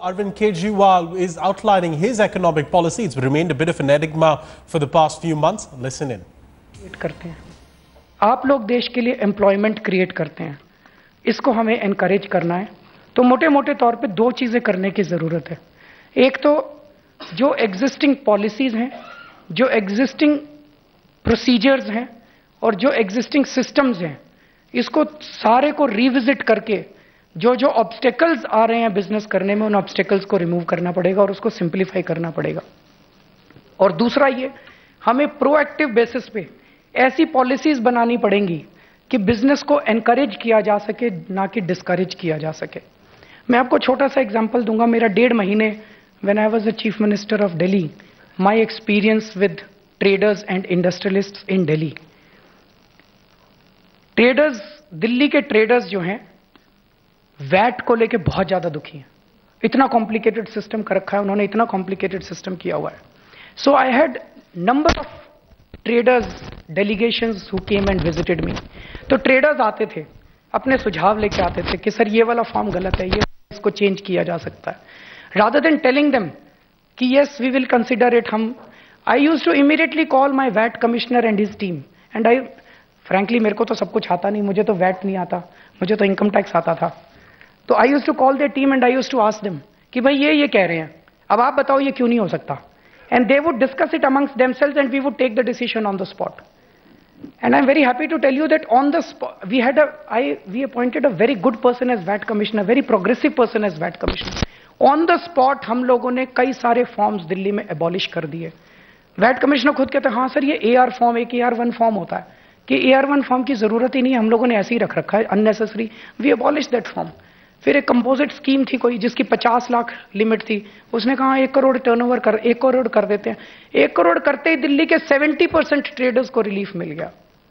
Arvind Kejriwal is outlining his economic policy. It's remained a bit of an enigma for the past few months. Listen in. करते हैं आप लोग देश के लिए एम्प्लॉयमेंट क्रिएट करते हैं, इसको हमें एनकरेज करना है। तो मोटे मोटे तौर पे दो चीजें करने की जरूरत है। एक तो जो एग्जिस्टिंग पॉलिसीज हैं, जो एग्जिस्टिंग प्रोसीजर्स हैं और जो एग्जिस्टिंग सिस्टम्स हैं, इसको सारे को रिविजिट करके जो जो ऑब्स्टेकल्स आ रहे हैं बिजनेस करने में, उन ऑब्स्टेकल्स को रिमूव करना पड़ेगा और उसको सिंप्लीफाई करना पड़ेगा। और दूसरा ये, हमें प्रोएक्टिव बेसिस पे ऐसी पॉलिसीज बनानी पड़ेंगी कि बिजनेस को एनकरेज किया जा सके, ना कि डिस्करेज किया जा सके। मैं आपको छोटा सा एग्जांपल दूंगा। मेरा 1.5 महीने when I was the chief minister of Delhi, my experience with traders and industrialists in Delhi. Traders, Delhi के ट्रेडर्स जो हैं, वैट को लेके बहुत ज्यादा दुखी हैं। इतना कॉम्प्लिकेटेड सिस्टम कर रखा है उन्होंने, इतना कॉम्प्लिकेटेड सिस्टम किया हुआ है। So I had number of traders delegations who came and visited me. तो ट्रेडर्स आते थे, अपने सुझाव लेके आते थे कि सर ये वाला फॉर्म गलत है, ये इसको चेंज किया जा सकता है। रादर देन टेलिंग देम कि yes we will consider it, I used to immediately call my VAT commissioner and his team and I frankly, मेरे को तो सब कुछ आता नहीं, मुझे तो वैट नहीं आता, मुझे तो इनकम टैक्स आता था। तो I used to call their team and I used to ask them कि भाई ये कह रहे हैं, अब आप बताओ ये क्यों नहीं हो सकता। And they would discuss it amongst themselves and we would take the decision on the spot. And I'm very happy to tell you that on the spot, we appointed a very good person as VAT commissioner, very progressive person as VAT commissioner. On the spot हम लोगों ने कई सारे forms Delhi में abolish कर दिए। VAT commissioner खुद कहते हैं हाँ सर ये AR फॉर्म, एक AR1 फॉर्म होता है, कि AR1 फॉर्म की जरूरत ही नहीं है, हम लोगों ने ऐसे ही रख रखा है, unnecessary, we abolish that form. फिर एक कंपोजिट स्कीम थी कोई जिसकी 50 लाख लिमिट थी, उसने कहा 1 करोड़ टर्नओवर कर, 1 करोड़ कर देते हैं। 1 करोड़ करते ही दिल्ली के 70% ट्रेडर्स को रिलीफ मिल गया।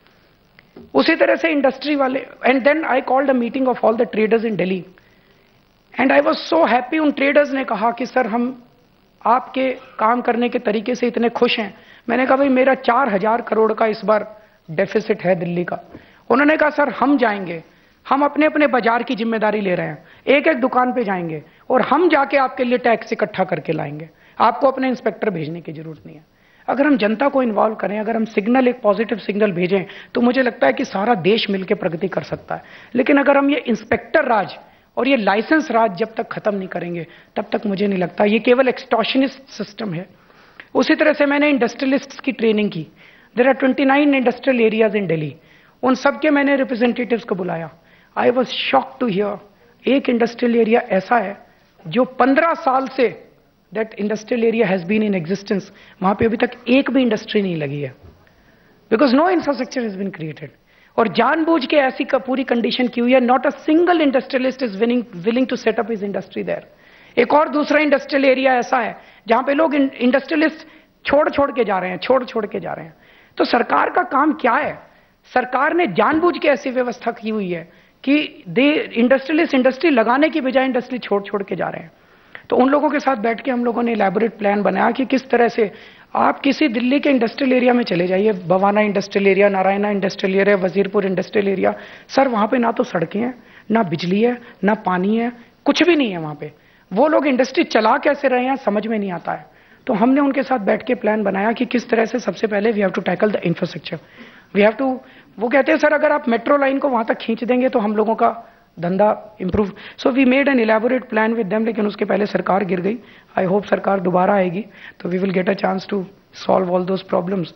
उसी तरह से इंडस्ट्री वाले, and then I called a meeting of all the traders in Delhi and I was so happy. उन ट्रेडर्स ने कहा कि सर हम आपके काम करने के तरीके से इतने खुश हैं। मैंने कहा भाई मेरा 4000 करोड़ का इस बार डेफिसिट है दिल्ली का। उन्होंने कहा सर हम जाएंगे, हम अपने अपने बाजार की जिम्मेदारी ले रहे हैं, एक एक दुकान पे जाएंगे और हम जाके आपके लिए टैक्स इकट्ठा करके लाएंगे, आपको अपने इंस्पेक्टर भेजने की जरूरत नहीं है। अगर हम जनता को इन्वॉल्व करें, अगर हम सिग्नल, एक पॉजिटिव सिग्नल भेजें, तो मुझे लगता है कि सारा देश मिलकर प्रगति कर सकता है। लेकिन अगर हम ये इंस्पेक्टर राज और ये लाइसेंस राज जब तक खत्म नहीं करेंगे, तब तक मुझे नहीं लगता, ये केवल एक्सटॉर्शनिस्ट सिस्टम है। उसी तरह से मैंने इंडस्ट्रियलिस्ट्स की ट्रेनिंग की। There are 29 industrial areas in Delhi, उन सबके मैंने रिप्रेजेंटेटिव्स को बुलाया। I was shocked to hear एक इंडस्ट्रियल एरिया ऐसा है जो 15 साल से that industrial area has been in existence, वहां पे अभी तक एक भी इंडस्ट्री नहीं लगी है, because no infrastructure has been created. और जानबूझ के ऐसी पूरी कंडीशन की हुई है, not a single industrialist is willing to set up his industry there. एक और दूसरा इंडस्ट्रियल एरिया ऐसा है जहां पे लोग इंडस्ट्रियलिस्ट छोड़ के जा रहे हैं, छोड़ के जा रहे हैं। तो सरकार का काम क्या है? सरकार ने जानबूझ के ऐसी व्यवस्था की हुई है कि इंडस्ट्रियलिस्ट इंडस्ट्री लगाने की बजाय इंडस्ट्री छोड़ के जा रहे हैं। तो उन लोगों के साथ बैठ के हम लोगों ने इलैबोरेट प्लान बनाया कि किस तरह से आप किसी दिल्ली के इंडस्ट्रियल एरिया में चले जाइए, Bawana industrial area, Narayana industrial area, Wazirpur industrial area, sir वहां पे ना तो सड़कें हैं, ना बिजली है, ना पानी है, कुछ भी नहीं है वहां पे। वो लोग इंडस्ट्री चला कैसे रहे हैं समझ में नहीं आता है। तो हमने उनके साथ बैठ के प्लान बनाया कि किस तरह से सबसे पहले we have to tackle the infrastructure, we have to. वो कहते हैं सर अगर आप मेट्रो लाइन को वहां तक खींच देंगे तो हम लोगों का धंधा improve. So we made an elaborate plan with them, लेकिन उसके पहले सरकार गिर गई। आई होप सरकार दोबारा आएगी तो we will get a chance to solve all those problems.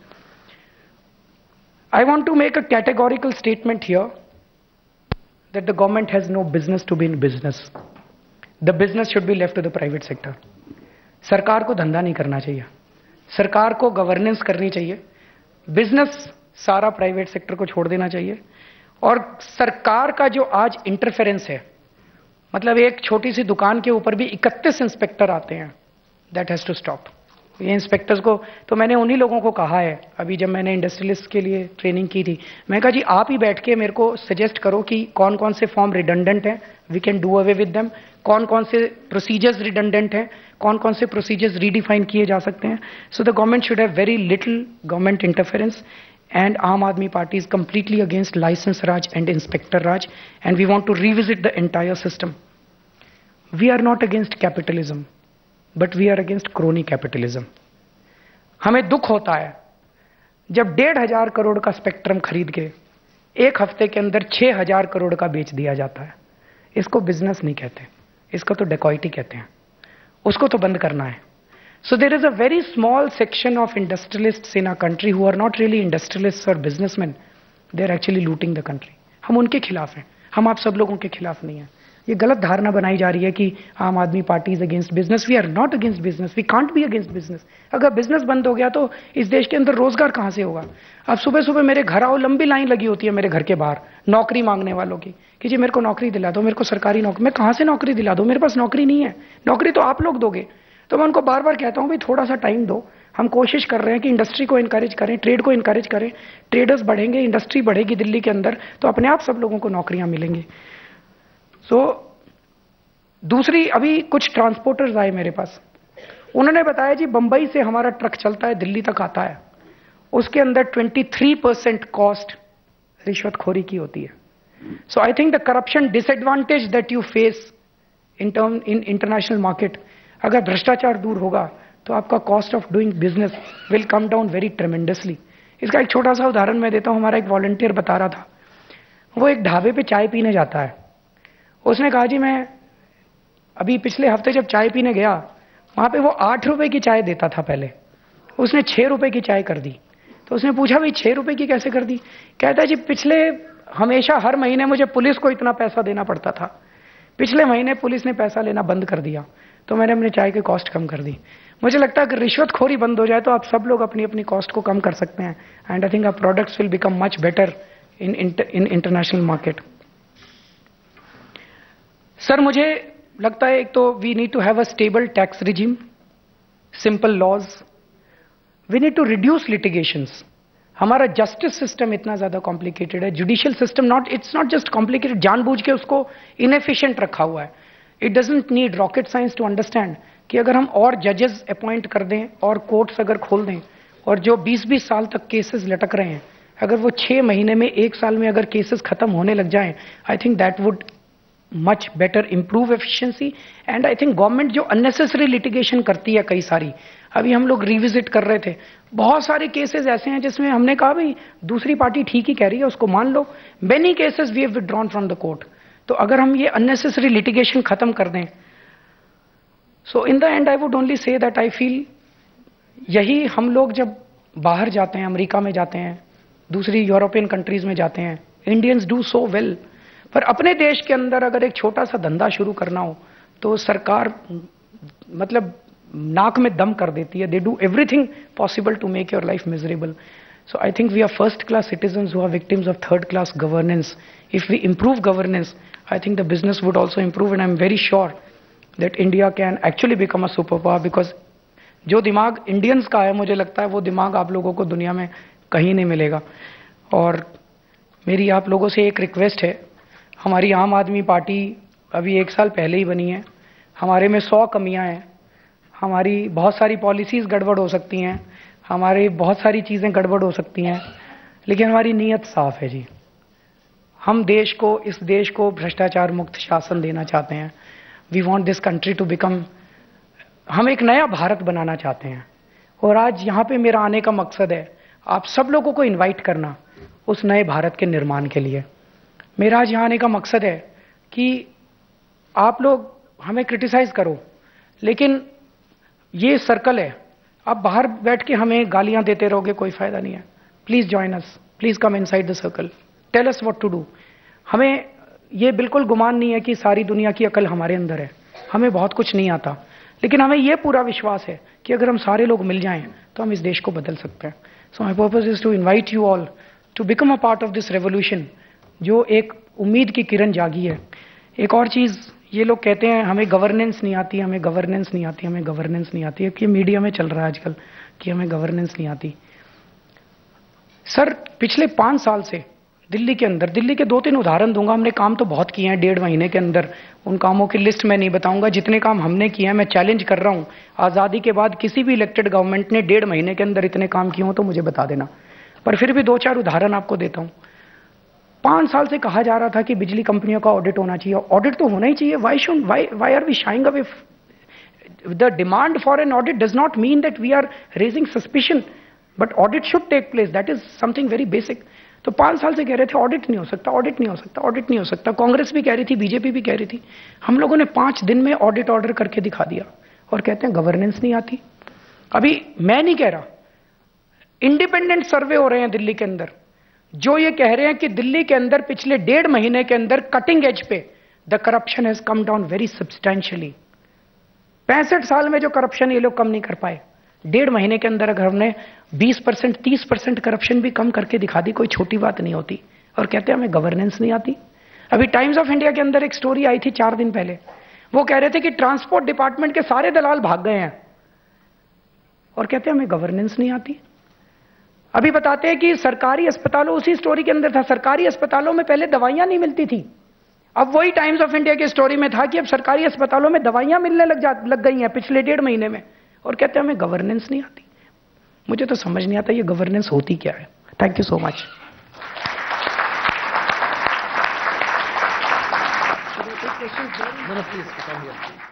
I want to make a categorical statement here that the government has no business to be in business. The business should be left to the private sector. सरकार को धंधा नहीं करना चाहिए, सरकार को governance करनी चाहिए, बिजनेस सारा प्राइवेट सेक्टर को छोड़ देना चाहिए। और सरकार का जो आज इंटरफेरेंस है, मतलब एक छोटी सी दुकान के ऊपर भी 31 इंस्पेक्टर आते हैं, दैट हैज टू स्टॉप। ये इंस्पेक्टर्स को तो मैंने उन्हीं लोगों को कहा है, अभी जब मैंने इंडस्ट्रियलिस्ट के लिए ट्रेनिंग की थी, मैं कहा जी आप ही बैठ के मेरे को सजेस्ट करो कि कौन कौन से फॉर्म रिडंडेंट हैं, we can do away with them, कौन कौन से प्रोसीजर्स रिडंडेंट हैं, कौन कौन से प्रोसीजर्स रीडिफाइन किए जा सकते हैं। So the government should have very little government interference, and Aam Aadmi Party is completely against license Raj and Inspector Raj, and we want to revisit the entire system. We are not against capitalism, but we are against crony capitalism. हमें दुख होता है जब 1,500 करोड़ का spectrum खरीद के एक हफ्ते के अंदर 6,000 करोड़ का बेच दिया जाता है। इसको बिजनेस नहीं कहते, इसको तो डेकॉइटी कहते हैं। उसको तो बंद करना है। So there is a very small section of industrialists in our country who are not really industrialists or businessmen. They are actually looting the country. हम उनके खिलाफ हैं, हम आप सब लोगों के खिलाफ नहीं हैं। ये गलत धारणा बनाई जा रही है कि Aam Aadmi Party is against business. We are not against business, we can't be against business. अगर बिजनेस बंद हो गया तो इस देश के अंदर रोजगार कहां से होगा? अब सुबह सुबह मेरे घर आओ, लंबी लाइन लगी होती है मेरे घर के बाहर नौकरी मांगने वालों की कि जी मेरे को नौकरी दिला दो, मेरे को सरकारी नौकरी। मैं कहां से नौकरी दिला दूं? मेरे पास नौकरी नहीं है। नौकरी तो आप लोग दोगे। तो मैं उनको बार बार कहता हूं भाई थोड़ा सा टाइम दो। हम कोशिश कर रहे हैं कि इंडस्ट्री को इनकरेज करें, ट्रेड को इनकरेज करें। ट्रेडर्स बढ़ेंगे, इंडस्ट्री बढ़ेगी दिल्ली के अंदर, तो अपने आप सब लोगों को नौकरियां मिलेंगी। दूसरी, अभी कुछ ट्रांसपोर्टर्स आए मेरे पास, उन्होंने बताया जी बंबई से हमारा ट्रक चलता है, दिल्ली तक आता है, उसके अंदर 23% कॉस्ट रिश्वतखोरी की होती है। So I think the corruption disadvantage that you face in international market, अगर भ्रष्टाचार दूर होगा तो आपका cost of doing business will come down very tremendously. इसका एक छोटा सा उदाहरण मैं देता हूं। हमारा एक वॉलंटियर बता रहा था, वो एक ढाबे पे चाय पीने जाता है। उसने कहा जी मैं अभी पिछले हफ्ते जब चाय पीने गया, वहां पे वो 8 रुपए की चाय देता था पहले, उसने 6 रुपए की चाय कर दी। तो उसने पूछा भाई 6 रुपए की कैसे कर दी? कहता है जी पिछले हमेशा हर महीने मुझे पुलिस को इतना पैसा देना पड़ता था, पिछले महीने पुलिस ने पैसा लेना बंद कर दिया, तो मैंने अपने चाय की कॉस्ट कम कर दी। मुझे लगता है कि रिश्वतखोरी बंद हो जाए तो आप सब लोग अपनी अपनी कॉस्ट को कम कर सकते हैं, and I think our products will become much better in international market. Sir मुझे लगता है एक तो we need to have a stable tax regime, simple laws, we need to reduce litigations. हमारा जस्टिस सिस्टम इतना ज्यादा कॉम्प्लिकेटेड है, judicial system it's not just complicated, जानबूझ के उसको इनएफिशिएंट रखा हुआ है। It doesn't need rocket science to understand कि अगर हम और जजेस अपॉइंट कर दें और कोर्ट्स अगर खोल दें, और जो 20-20 साल तक केसेस लटक रहे हैं, अगर वो 6 महीने में, 1 साल में अगर केसेस खत्म होने लग जाएं, I think that would much better improve efficiency. And I think government जो अननेसेसरी लिटिगेशन करती है कई सारी, अभी हम लोग रिविजिट कर रहे थे, बहुत सारे केसेस ऐसे हैं जिसमें हमने कहा भाई दूसरी पार्टी ठीक ही कह रही है, उसको मान लो। Many cases we have withdrawn from the court. तो अगर हम ये अननेसेसरी लिटिगेशन खत्म कर दें, so in the end I would only say that I feel यही हम लोग जब बाहर जाते हैं, अमेरिका में जाते हैं, दूसरी यूरोपियन कंट्रीज में जाते हैं, इंडियंस डू सो वेल, पर अपने देश के अंदर अगर एक छोटा सा धंधा शुरू करना हो तो सरकार मतलब नाक में दम कर देती है। They do everything possible to make your life miserable. So I think we are first class citizens who are victims of third class governance. If we improve governance, I think the business would also improve, and I'm very sure that India can actually become a superpower, because जो दिमाग Indians का है मुझे लगता है वो दिमाग आप लोगों को दुनिया में कहीं नहीं मिलेगा। और मेरी आप लोगों से एक रिक्वेस्ट है, हमारी आम आदमी पार्टी अभी 1 साल पहले ही बनी है, हमारे में 100 कमियां हैं, हमारी बहुत सारी पॉलिसीज गड़बड़ हो सकती हैं, हमारी बहुत सारी चीज़ें गड़बड़ हो सकती हैं, लेकिन हमारी नीयत साफ है जी। हम देश को, इस देश को भ्रष्टाचार मुक्त शासन देना चाहते हैं। We want this country to become, हम एक नया भारत बनाना चाहते हैं। और आज यहाँ पे मेरा आने का मकसद है आप सब लोगों को इनवाइट करना उस नए भारत के निर्माण के लिए। मेरा आज यहाँ आने का मकसद है कि आप लोग हमें क्रिटिसाइज करो, लेकिन ये सर्कल है, आप बाहर बैठ के हमें गालियां देते रहोगे, कोई फायदा नहीं है। Please join us, please come inside the circle, tell us what to do. हमें ये बिल्कुल गुमान नहीं है कि सारी दुनिया की अकल हमारे अंदर है, हमें बहुत कुछ नहीं आता, लेकिन हमें ये पूरा विश्वास है कि अगर हम सारे लोग मिल जाएं तो हम इस देश को बदल सकते हैं। So my purpose is to invite you all to become a part of this revolution, जो एक उम्मीद की किरण जागी है। एक और चीज, ये लोग कहते हैं हमें गवर्नेंस नहीं आती, हमें गवर्नेंस नहीं आती, हमें गवर्नेंस नहीं आती है, कि मीडिया में चल रहा है आजकल कि हमें गवर्नेंस नहीं आती। सर पिछले 5 साल से दिल्ली के अंदर, दिल्ली के 2-3 उदाहरण दूंगा, हमने काम तो बहुत किए हैं 1.5 महीने के अंदर, उन कामों की लिस्ट मैं नहीं बताऊंगा, जितने काम हमने किए हैं मैं चैलेंज कर रहा हूं, आजादी के बाद किसी भी इलेक्टेड गवर्नमेंट ने 1.5 महीने के अंदर इतने काम किए हो तो मुझे बता देना, पर फिर भी 2-4 उदाहरण आपको देता हूं। 5 साल से कहा जा रहा था कि बिजली कंपनियों का ऑडिट होना चाहिए। ऑडिट तो होना ही चाहिए। Why are we shying away? The demand for an audit does not mean that we are raising suspicion, but audit should take place. That is something very basic. तो 5 साल से कह रहे थे ऑडिट नहीं हो सकता, ऑडिट नहीं हो सकता, ऑडिट नहीं हो सकता। कांग्रेस भी कह रही थी, बीजेपी भी कह रही थी। हम लोगों ने 5 दिन में ऑडिट ऑर्डर करके दिखा दिया और कहते हैं गवर्नेंस नहीं आती। अभी मैं नहीं कह रहा, इंडिपेंडेंट सर्वे हो रहे हैं दिल्ली के अंदर, जो ये कह रहे हैं कि दिल्ली के अंदर पिछले 1.5 महीने के अंदर कटिंग एज पे the corruption has come down very substantially. 65 साल में जो करप्शन ये लोग कम नहीं कर पाए, 1.5 महीने के अंदर अगर हमने 20%, 30% करप्शन भी कम करके दिखा दी, कोई छोटी बात नहीं होती। और कहते हैं हमें गवर्नेंस नहीं आती। अभी टाइम्स ऑफ इंडिया के अंदर एक स्टोरी आई थी 4 दिन पहले, वो कह रहे थे कि ट्रांसपोर्ट डिपार्टमेंट के सारे दलाल भाग गए हैं और कहते हैं हमें गवर्नेंस नहीं आती। अभी बताते हैं कि सरकारी अस्पतालों, उसी स्टोरी के अंदर था, सरकारी अस्पतालों में पहले दवाइयां नहीं मिलती थी। अब वही टाइम्स ऑफ इंडिया की स्टोरी में था कि अब सरकारी अस्पतालों में दवाइयां मिलने लग गई हैं पिछले 1.5 महीने में, और कहते हैं हमें गवर्नेंस नहीं आती। मुझे तो समझ नहीं आता ये गवर्नेंस होती क्या है। Thank you so much.